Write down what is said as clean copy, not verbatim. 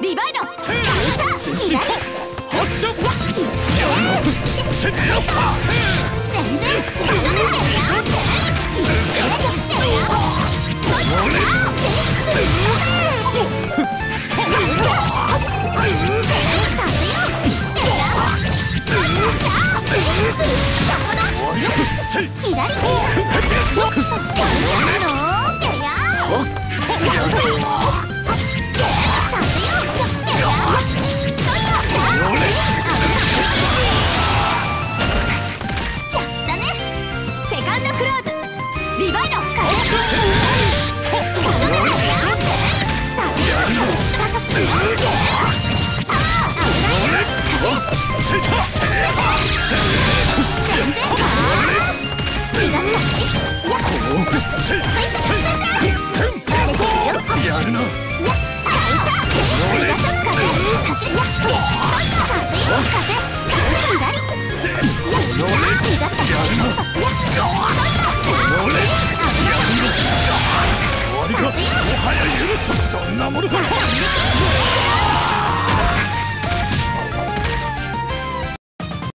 ディバイドシュート発射セット全然ダメだよそんなものだろ